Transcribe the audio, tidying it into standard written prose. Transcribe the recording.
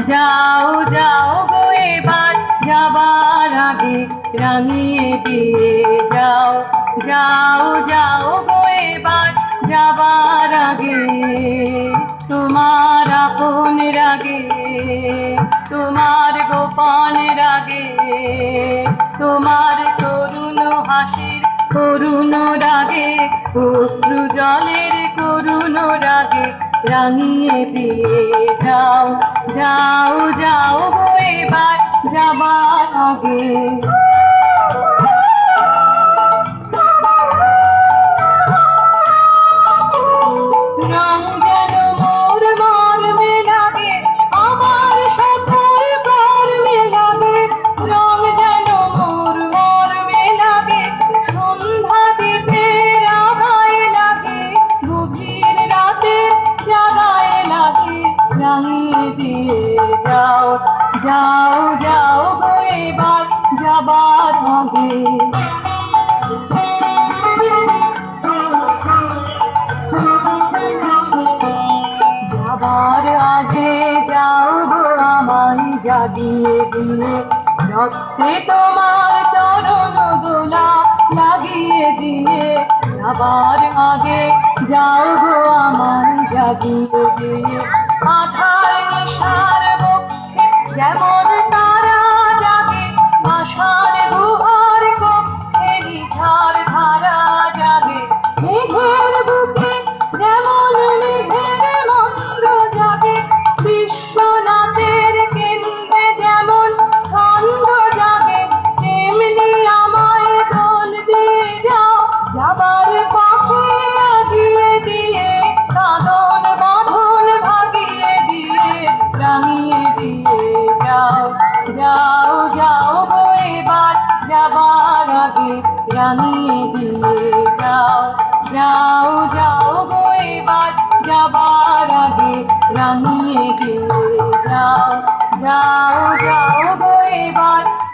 যাও যাও গো এবার যাবার আগে রাঙিয়ে দিয়ে যাও। যাও যাও গো এবার যাবার আগে তোমার আপন রাগে, তোমার গোপন রাগে, তোমার তরুণ হাসির করুণ রাগে, অশ্রু জলের করুণ রাগে রাঙিয়ে দিয়ে যাও। যাও যাও গো এবার যাবার আগে। রং যেন মোর মর্মে লাগে, আমার সকল কর্মে লাগে। রং যেন মোর মর্মে লাগে, সন্ধ্যা দ্বীপের আভায় লাগে, গভীর রাতে জাগায় লাগে রাঙিয়ে দিয়ে যাও। যাও যাও গো এবার যাবার আগে। যাবার আগে যাও গো আমায় জাগিয়ে দিয়ে, রক্তে তোমার চরণ দোলা লাগিয়ে দিয়ে। যাবার আগে যাও গো আমায় জাগিয়ে দিয়ে, আধার নিশার বক্ষে যেমন তারা জাগে, আশার গুহার কক্ষে নিঝার ধারা জাগে। মেঘের বুকে যেমন মেঘের মন্দ জাগে, বিশ্ব নাচের কেন্দ্রে যেমন ছন্দ জাগে, তেমনি আমায় দোল দিয়ে যাও। যাবার পথে আগিয়ে দিয়ে, সাধন বাঁধন ভাগিয়ে দিয়ে রাঙিয়ে দিয়ে যাও। যাও যাও গো এবার যাবার আগে রাঙিয়ে দিয়ে যাও। যাও যাও গো এবার যাবার আগে রাঙিয়ে দিয়ে যাও। যাও যাও গো এবার